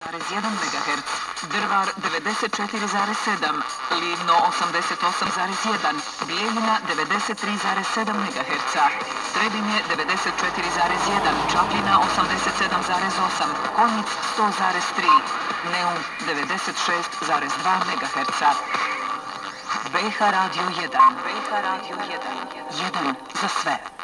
MHz, Drvar 94,7, Livno 88,1, Bijeljina 93,7 MHz, Trebinje 94,1, Čapljina 87,8, Konjic 100,3, Neum 96,2 MHz. BiH Radio 1, BiH Radio 1, 1 za sve.